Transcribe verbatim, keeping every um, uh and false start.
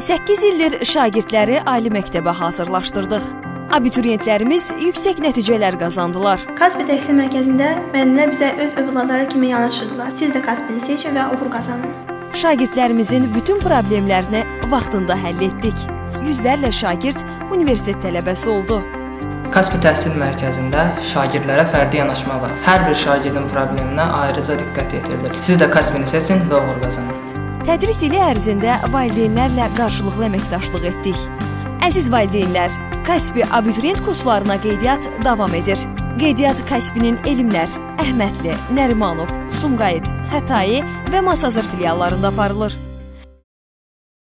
səkkiz ildir şagirdləri ali məktəbə hazırlaşdırdıq. Abituriyentlərimiz yüksək nəticələr qazandılar. Kaspi Təhsil Mərkəzində müəllimlər bizə öz övladları kimi yanaşırdılar. Siz də Kaspini seçin və uğur qazanın. Şagirdlərimizin bütün problemlərini vaxtında həll etdik. Yüzlərlə şagird universitet tələbəsi oldu. Kaspi Təhsil Mərkəzində şagirdlərə fərdi yanaşma var. Hər bir şagirdin probleminə ayrıca diqqət yetirilir. Siz də Kaspini seçin və uğur qazanın. Tədris ili ərzində valideynlərlə qarşılıqlı əməkdaşlıq etdik. Əziz valideynlər, Kaspi abituriyent kurslarına qeydiyyat davam edir. Qeydiyyat Kaspinin Elmlər, Əhmədli, Nərimanov, Sumqayıt, Xətai və Masazır filiallarında aparılır.